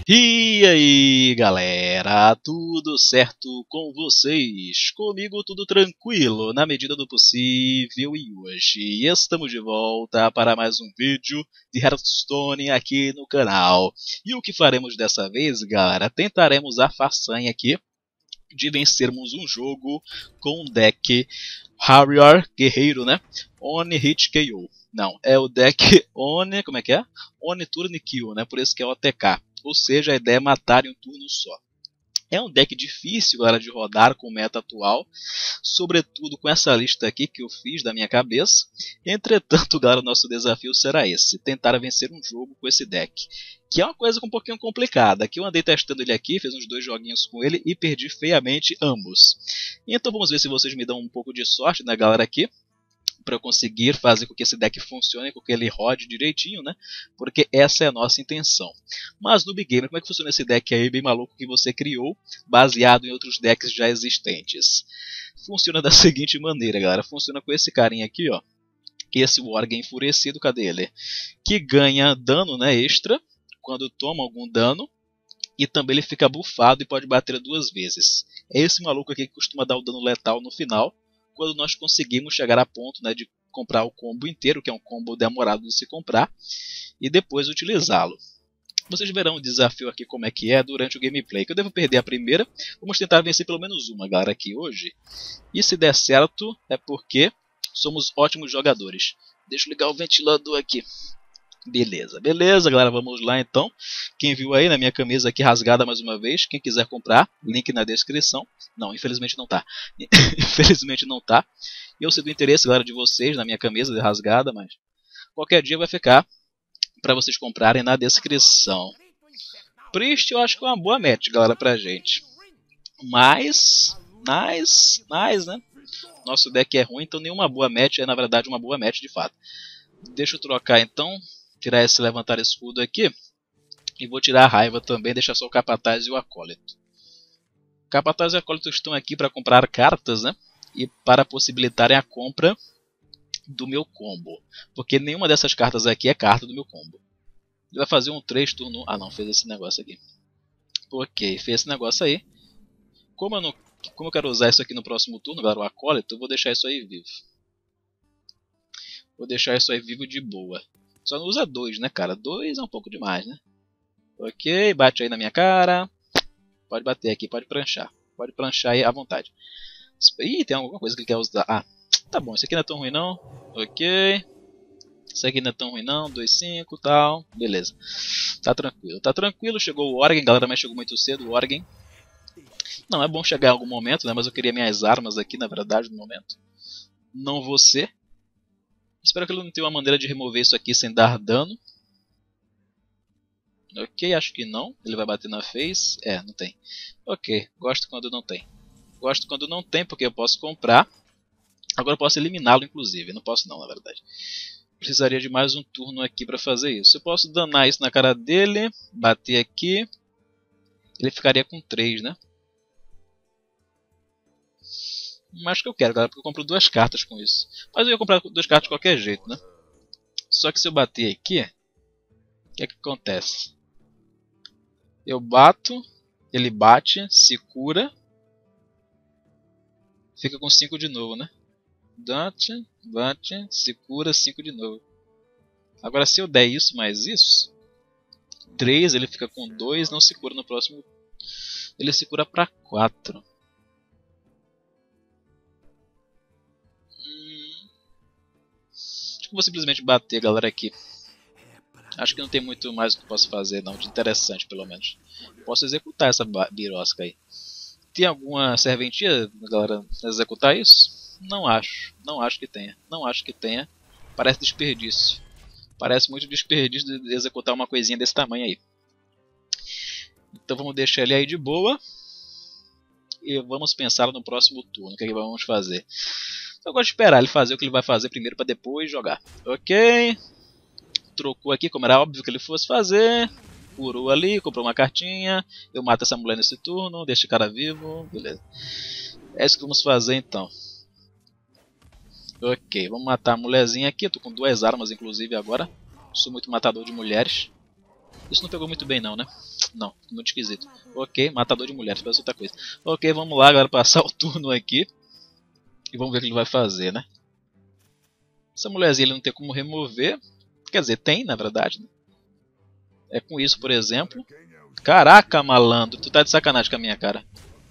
E aí galera, tudo certo com vocês? Comigo tudo tranquilo, na medida do possível, e hoje estamos de volta para mais um vídeo de Hearthstone aqui no canal. E o que faremos dessa vez, galera? Tentaremos a façanha aqui de vencermos um jogo com um deck Warrior Guerreiro, né? One Hit KO. Não, é o deck One, como é que é? One Turn Kill, né? Por isso que é OTK. Ou seja, a ideia é matar em um turno só. É um deck difícil, galera, de rodar com o meta atual, sobretudo com essa lista aqui que eu fiz da minha cabeça. Entretanto, galera, o nosso desafio será esse, tentar vencer um jogo com esse deck, que é uma coisa um pouquinho complicada. Aqui eu andei testando ele aqui, fiz uns 2 joguinhos com ele e perdi feiamente ambos. Então vamos ver se vocês me dão um pouco de sorte, né, galera, aqui, para eu conseguir fazer com que esse deck funcione, com que ele rode direitinho, né? Porque essa é a nossa intenção. Mas no Big Game, como é que funciona esse deck aí bem maluco que você criou, baseado em outros decks já existentes? Funciona da seguinte maneira, galera. Funciona com esse carinha aqui, ó. Esse Worgen enfurecido, cadê ele? Que ganha dano, né, extra, quando toma algum dano. E também ele fica buffado e pode bater 2 vezes. É esse maluco aqui que costuma dar o dano letal no final, quando nós conseguimos chegar a ponto, né, de comprar o combo inteiro, que é um combo demorado de se comprar, e depois utilizá-lo. Vocês verão o desafio aqui como é que é durante o gameplay, que eu devo perder a primeira. Vamos tentar vencer pelo menos uma, galera, aqui hoje. E se der certo, é porque somos ótimos jogadores. Deixa eu ligar o ventilador aqui. Beleza, beleza, galera, vamos lá então. Quem viu aí na minha camisa aqui rasgada mais uma vez, quem quiser comprar, link na descrição. Não, infelizmente não tá. Infelizmente não tá. Eu sei do interesse, galera, de vocês na minha camisa rasgada, mas qualquer dia vai ficar para vocês comprarem na descrição. Priest eu acho que é uma boa match, galera, pra gente. Mas, né? Nosso deck é ruim, então nenhuma boa match é na verdade uma boa match de fato. Deixa eu trocar então. Tirar esse levantar escudo aqui. E vou tirar a raiva também, deixar só o Capataz e o Acólito. Capataz e o Acólito estão aqui para comprar cartas, né? E para possibilitarem a compra do meu combo. Porque nenhuma dessas cartas aqui é carta do meu combo. Ele vai fazer um 3 turno... Ah não, fez esse negócio aqui. Ok, fez esse negócio aí. Como eu quero usar isso aqui no próximo turno, galera, o Acólito, eu vou deixar isso aí vivo. Vou deixar isso aí vivo de boa. Só não usa 2, né, cara? 2 é um pouco demais, né? Ok, bate aí na minha cara. Pode bater aqui, pode pranchar. Pode pranchar aí à vontade. Ih, tem alguma coisa que ele quer usar. Ah, tá bom, isso aqui não é tão ruim não. Ok. Isso aqui não é tão ruim não. 2, 5 e tal. Beleza. Tá tranquilo, tá tranquilo. Chegou o Worgen, galera, mas chegou muito cedo o Worgen. Não, é bom chegar em algum momento, né? Mas eu queria minhas armas aqui, na verdade, no momento. Não você. Espero que ele não tenha uma maneira de remover isso aqui sem dar dano. Ok, acho que não. Ele vai bater na face. É, não tem. Ok, gosto quando não tem. Gosto quando não tem, porque eu posso comprar. Agora eu posso eliminá-lo, inclusive. Não posso não, na verdade. Precisaria de mais um turno aqui para fazer isso. Eu posso danar isso na cara dele. Bater aqui. Ele ficaria com 3, né? Mas que eu quero, galera, porque eu compro 2 cartas com isso. Mas eu ia comprar 2 cartas de qualquer jeito, né? Só que se eu bater aqui, o que é que acontece? Eu bato, ele bate, se cura, fica com 5 de novo, né? Bate, se cura, 5 de novo. Agora se eu der isso mais isso, 3, ele fica com 2, não se cura no próximo. Ele se cura para 4. Vou simplesmente bater, galera, aqui. Acho que não tem muito mais o que eu posso fazer, não, de interessante, pelo menos. Posso executar essa birosca aí. Tem alguma serventia, galera, pra executar isso? Não acho. Não acho que tenha. Não acho que tenha. Parece desperdício. Parece muito desperdício de executar uma coisinha desse tamanho aí. Então vamos deixar ele aí de boa. E vamos pensar no próximo turno. O que é que vamos fazer? Eu gosto de esperar ele fazer o que ele vai fazer primeiro para depois jogar. Ok. Trocou aqui como era óbvio que ele fosse fazer. Curou ali, comprou uma cartinha. Eu mato essa mulher nesse turno, deixo o cara vivo. Beleza. É isso que vamos fazer então. Ok, vamos matar a mulherzinha aqui. Eu tô com 2 armas inclusive agora. Sou muito matador de mulheres. Isso não pegou muito bem não, né? Não, muito esquisito. Ok, matador de mulheres, parece outra coisa. Ok, vamos lá, agora passar o turno aqui. E vamos ver o que ele vai fazer, né? Essa mulherzinha ele não tem como remover. Quer dizer, tem na verdade, né? É com isso, por exemplo. Caraca, malandro, tu tá de sacanagem com a minha cara.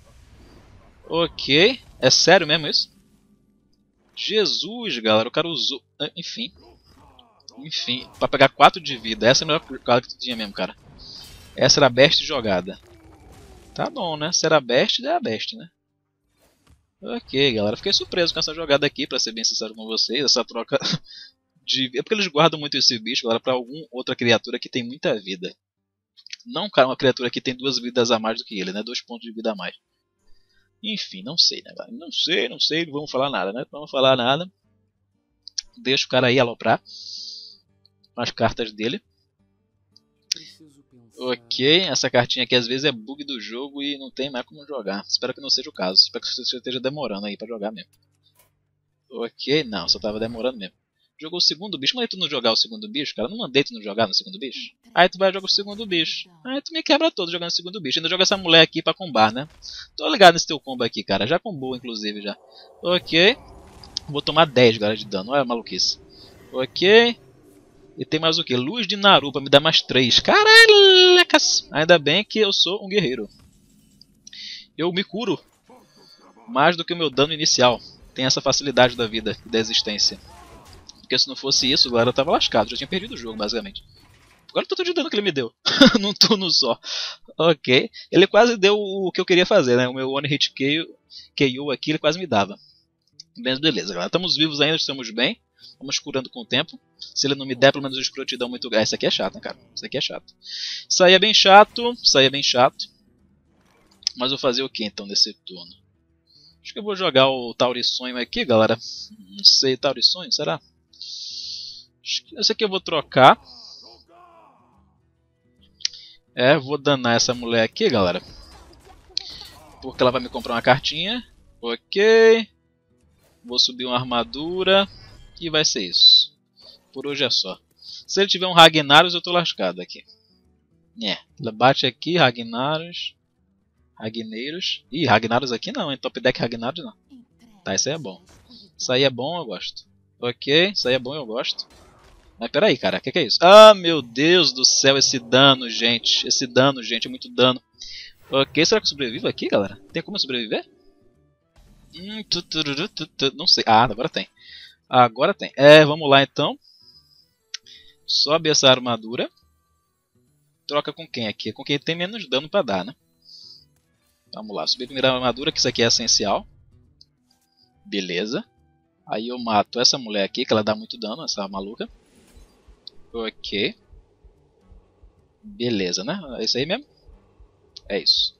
Ok, é sério mesmo isso? Jesus, galera, o cara usou... Enfim, pra pegar 4 de vida. Essa é a melhor cara que tu tinha mesmo, cara. Essa era a best jogada. Tá bom, né? Se era a best, é a best, né? Ok, galera, fiquei surpreso com essa jogada aqui, pra ser bem sincero com vocês. Essa troca de... É porque eles guardam muito esse bicho, galera, pra alguma outra criatura que tem muita vida. Não, cara, uma criatura que tem 2 vidas a mais do que ele, né? 2 pontos de vida a mais. Enfim, não sei, né, galera? Não sei, não vamos falar nada, né? Não vamos falar nada. Deixa o cara aí aloprar as cartas dele. Ok, essa cartinha aqui às vezes é bug do jogo e não tem mais como jogar. Espero que não seja o caso. Espero que você esteja demorando aí pra jogar mesmo. Ok, não, só tava demorando mesmo. Jogou o segundo bicho. Mandei tu não jogar o segundo bicho, cara. Não mandei tu não jogar no segundo bicho. Aí tu vai jogar o segundo bicho. Aí tu me quebra todo jogando o segundo bicho. Ainda joga essa mulher aqui pra combar, né? Tô ligado nesse teu combo aqui, cara. Já combou, inclusive, já. Ok. Vou tomar 10, galera, de dano. Olha a maluquice. Ok. E tem mais o que? Luz de Naru pra me dar mais 3. Caralhacas! Ainda bem que eu sou um guerreiro. Eu me curo mais do que o meu dano inicial. Tem essa facilidade da vida e da existência. Porque se não fosse isso, galera, eu tava lascado. Já tinha perdido o jogo, basicamente. Agora o tanto de dano que ele me deu. Num turno só. Ok. Ele quase deu o que eu queria fazer, né? O meu One Hit KO aqui, ele quase me dava. Mas beleza, galera. Estamos vivos ainda, estamos bem. Vamos curando com o tempo. Se ele não me der, pelo menos escrotidão muito... Isso aqui é chato, né, cara? Isso aqui é chato. Isso aí é bem chato. Isso aí é bem chato. Mas vou fazer o que então nesse turno? Acho que eu vou jogar o Taurissonho aqui, galera. Não sei, Taurissonho, será? Esse aqui eu vou trocar. Vou danar essa mulher aqui, galera. Porque ela vai me comprar uma cartinha. Ok. Vou subir uma armadura. E vai ser isso. Por hoje é só. Se ele tiver um Ragnaros, eu tô lascado aqui. Ela bate aqui, Ragnaros. Ragneiros. Ih, Ragnaros aqui não, hein? Top deck Ragnaros não. Tá, isso aí é bom. Isso aí é bom, eu gosto. Ok, isso aí é bom, eu gosto. Mas peraí, cara, o que é isso? Ah, meu Deus do céu, esse dano, gente. Esse dano, gente, é muito dano. Ok, será que eu sobrevivo aqui, galera? Tem como eu sobreviver? Não sei. Ah, agora tem. Agora tem. Vamos lá então. Sobe essa armadura. Troca com quem aqui? Com quem tem menos dano pra dar, né? Vamos lá, subir a primeira armadura, que isso aqui é essencial. Beleza. Aí eu mato essa mulher aqui, que ela dá muito dano, essa maluca. Ok. Beleza, né? É isso aí mesmo? É isso.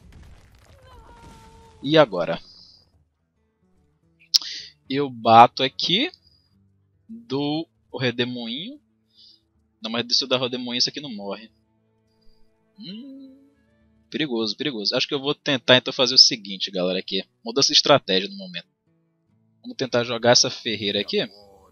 E agora? Eu bato aqui. Dou o redemoinho. Não, mas se eu dar o redemoinho, isso aqui não morre. Perigoso, perigoso. Acho que eu vou tentar então fazer o seguinte, galera, aqui. Mudança de estratégia no momento. Vamos tentar jogar essa ferreira aqui.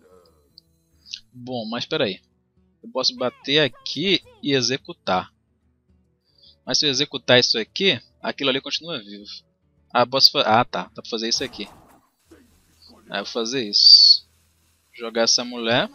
Bom, mas espera aí. Eu posso bater aqui e executar. Mas se eu executar isso aqui, aquilo ali continua vivo. Ah, tá. Dá pra fazer isso aqui. Eu vou fazer isso. Jogar essa mulher.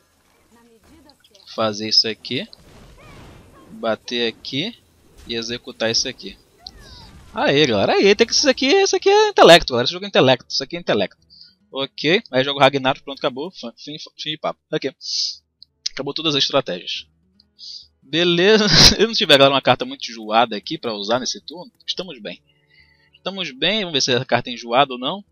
Fazer isso aqui. Bater aqui. E executar isso aqui. Aê, galera. Aê, tem que isso aqui é intelecto, galera. Esse jogo é intelecto. Isso aqui é intelecto. Ok. Aí jogo Ragnar, pronto, acabou. Fim de papo. Ok. Acabou todas as estratégias. Beleza. Se eu não tiver, galera, uma carta muito enjoada aqui pra usar nesse turno, estamos bem. Estamos bem. Vamos ver se a carta é enjoada ou não.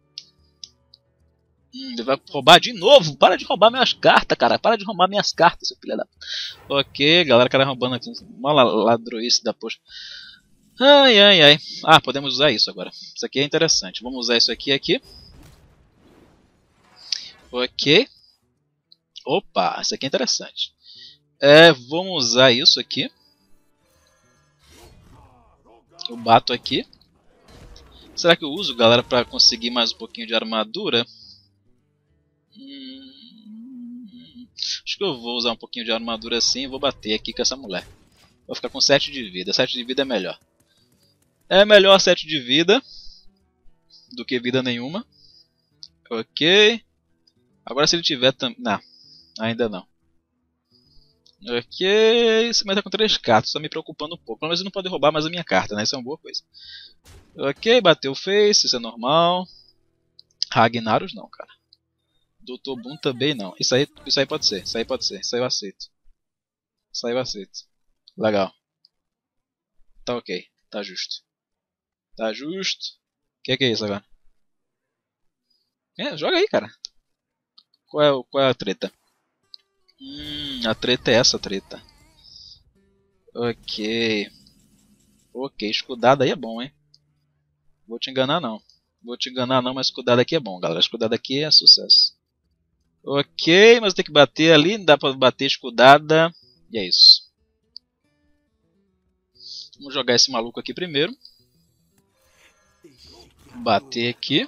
Ele vai roubar de novo. Para de roubar minhas cartas, cara. Para de roubar minhas cartas, seu filho da... Ok, galera, cara roubando aqui. Uma ladroice da poxa. Ai, ai, ai. Ah, podemos usar isso agora. Isso aqui é interessante. Vamos usar isso aqui. Ok. Opa, isso aqui é interessante. Vamos usar isso aqui. Eu bato aqui. Será que eu uso, galera, para conseguir mais um pouquinho de armadura? Acho que eu vou usar um pouquinho de armadura assim e vou bater aqui com essa mulher. Vou ficar com 7 de vida. 7 de vida é melhor. É melhor 7 de vida do que vida nenhuma. Ok. Agora se ele tiver também... Não, ainda não. Ok, esse mas tá com 3 cartas, tá me preocupando um pouco. Mas ele não pode roubar mais a minha carta, né? Isso é uma boa coisa. Ok, bateu o face, isso é normal. Ragnaros não, cara. Dr. Boom também não. Isso aí pode ser, isso aí pode ser. Isso aí eu aceito. Isso aí eu aceito. Legal. Tá ok, tá justo. Tá justo. O que é isso agora? Joga aí, cara. Qual é a treta? A treta é essa treta. Ok. Ok, escudado aí é bom, hein? Vou te enganar não. Vou te enganar não, mas escudado aqui é bom, galera. Escudado aqui é sucesso. Ok, mas tem que bater ali. Não dá pra bater escudada. E é isso. Vamos jogar esse maluco aqui primeiro. Bater aqui.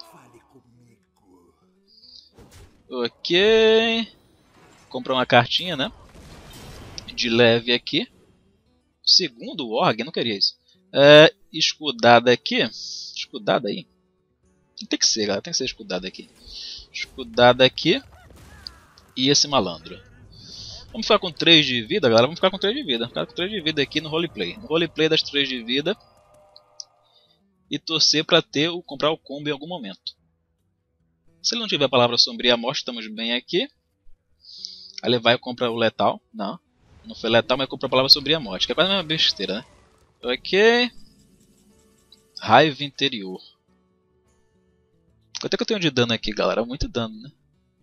Ok. Comprar uma cartinha, né? De leve aqui. Segundo org, não queria isso. Escudada aqui. Escudada aí. Tem que ser, galera. Tem que ser escudada aqui. Escudada aqui. E esse malandro. Vamos ficar com 3 de vida, galera. Vamos ficar com 3 de vida. Vamos ficar com 3 de vida aqui no roleplay. No roleplay das 3 de vida. E torcer pra comprar o combo em algum momento. Se ele não tiver a palavra sombria morte, estamos bem aqui. Aí ele vai comprar o letal. Não. Não foi letal, mas comprou a palavra sombria morte. Que é quase a mesma besteira, né? Ok. Raiva interior. Quanto é que eu tenho de dano aqui, galera? Muito dano, né?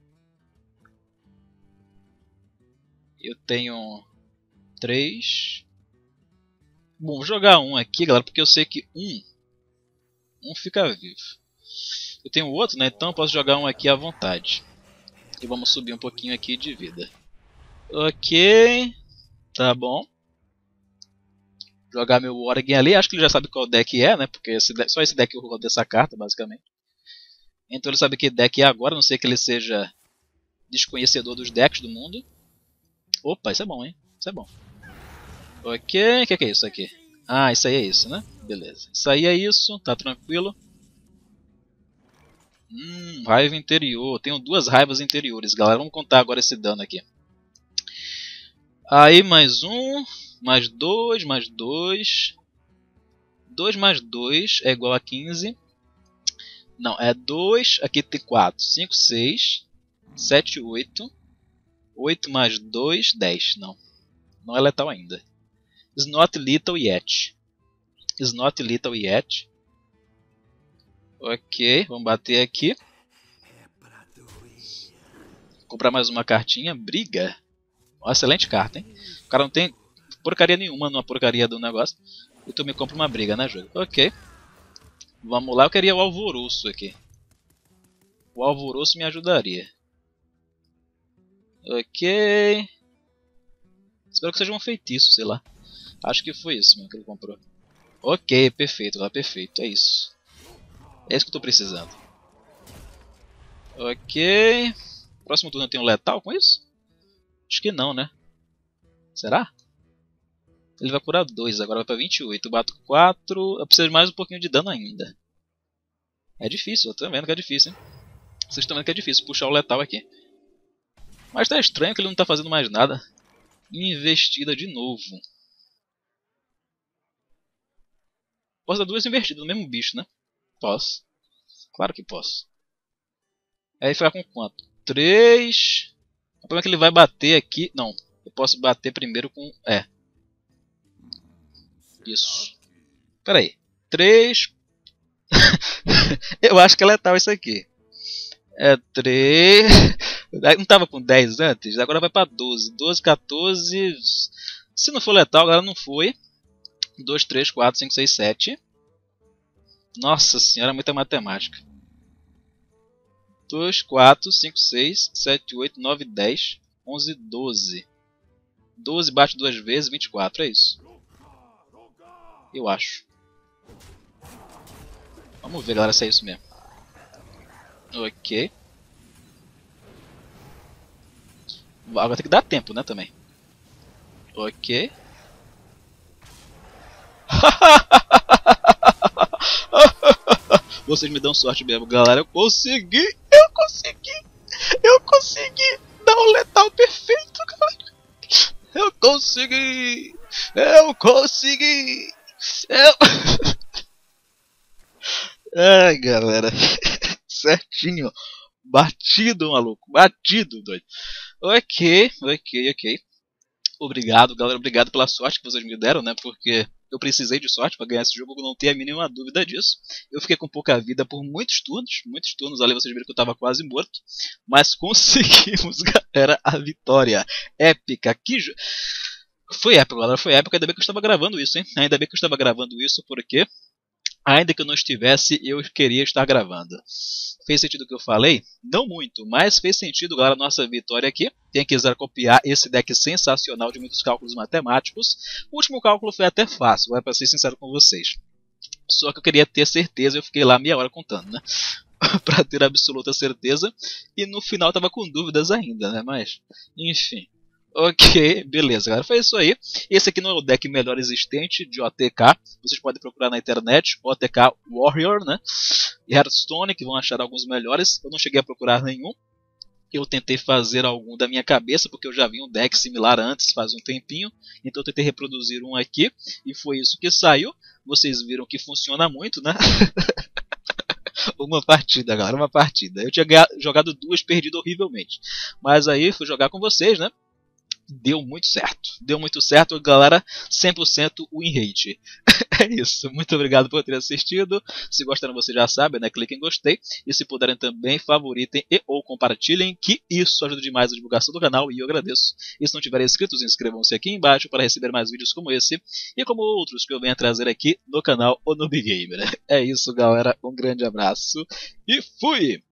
Eu tenho 3. Bom, vou jogar um aqui, galera, porque eu sei que um fica vivo. Eu tenho outro, né? Então eu posso jogar um aqui à vontade. E vamos subir um pouquinho aqui de vida. Ok. Tá bom. Jogar meu Worgen ali. Acho que ele já sabe qual deck é, né? Porque só esse deck eu rodo dessa carta, basicamente. Então ele sabe que deck é agora, a não sei que ele seja desconhecedor dos decks do mundo. Opa, isso é bom, hein? Isso é bom. Ok, o que é isso aqui? Ah, isso aí é isso, né? Beleza. Isso aí é isso, tá tranquilo. Raiva interior. Tenho 2 raivas interiores, galera. Vamos contar agora esse dano aqui. Aí mais 1, mais 2, mais 2. 2 mais 2 é igual a 15. Não, é 2, aqui tem 4, 5, 6, 7, 8. 8 mais 2, 10. Não, não é letal ainda. Is not lethal yet. Is not lethal yet. Ok, vamos bater aqui. Comprar mais uma cartinha. Briga. Uma excelente carta, hein? O cara não tem porcaria nenhuma numa porcaria do negócio. E tu me compra uma briga, né, jogo? Ok. Vamos lá, eu queria o alvoroço aqui. O alvoroço me ajudaria. Ok. Espero que seja um feitiço, sei lá. Acho que foi isso mesmo que ele comprou. Ok, perfeito, lá, perfeito, é isso. É isso que eu tô precisando. Ok. Próximo turno eu tenho um letal com isso? Acho que não, né? Será? Ele vai curar 2, agora vai pra 28. Eu bato 4. Eu preciso de mais um pouquinho de dano ainda. É difícil, eu tô vendo que é difícil, hein? Vocês estão vendo que é difícil puxar o letal aqui. Mas tá estranho que ele não tá fazendo mais nada. Investida de novo. Posso dar 2 investidas no mesmo bicho, né? Posso. Claro que posso. Aí ficar com quanto? 3. O problema é que ele vai bater aqui. Não, eu posso bater primeiro com... Isso. Pera aí. 3. Eu acho que é letal isso aqui. É 3. Não tava com 10 antes? Agora vai pra 12. 12, 14. Se não for letal, agora não foi. 2, 3, 4, 5, 6, 7. Nossa senhora, muita matemática. 2, 4, 5, 6, 7, 8, 9, 10, 11, 12. 12 bate 2 vezes, 24, é isso. Eu acho. Vamos ver, galera, se é isso mesmo. Ok. Agora tem que dar tempo, né, também. Ok. Vocês me dão sorte mesmo, galera. Eu consegui! Eu consegui! Eu consegui! Dar um letal perfeito, galera! Eu consegui! Eu consegui! Eu... Ai, galera. Certinho. Batido, maluco. Batido, doido. Ok, ok, ok. Obrigado, galera. Obrigado pela sorte que vocês me deram, né? Porque eu precisei de sorte para ganhar esse jogo, não tenho a mínima dúvida disso. Eu fiquei com pouca vida por muitos turnos ali, vocês viram que eu estava quase morto. Mas conseguimos, galera, a vitória épica. Foi épico, galera, foi épico. Ainda bem que eu estava gravando isso, hein? Ainda bem que eu estava gravando isso, porque ainda que eu não estivesse, eu queria estar gravando. Fez sentido o que eu falei? Não muito, mas fez sentido, galera, nossa vitória aqui. Quem quiser copiar esse deck sensacional de muitos cálculos matemáticos, o último cálculo foi até fácil, para ser sincero com vocês. Só que eu queria ter certeza, eu fiquei lá meia hora contando, né? Para ter absoluta certeza, e no final tava com dúvidas ainda, né? Mas, enfim. Ok, beleza, galera. Foi isso aí. Esse aqui não é o deck melhor existente de OTK. Vocês podem procurar na internet OTK Warrior, né? E Hearthstone, que vão achar alguns melhores. Eu não cheguei a procurar nenhum. Eu tentei fazer algum da minha cabeça, porque eu já vi um deck similar antes, faz um tempinho. Então eu tentei reproduzir um aqui. E foi isso que saiu. Vocês viram que funciona muito, né? Uma partida, galera, uma partida. Eu tinha jogado duas, perdido horrivelmente. Mas aí fui jogar com vocês, né? Deu muito certo, galera, 100% win rate. É isso, muito obrigado por ter assistido. Se gostaram, você já sabe, né? Clique em gostei. E se puderem também, favoritem e ou compartilhem, que isso ajuda demais a divulgação do canal e eu agradeço. E se não tiverem inscritos, inscrevam-se aqui embaixo para receber mais vídeos como esse e como outros que eu venho a trazer aqui no canal ou no Big Gamer. É isso, galera, um grande abraço e fui!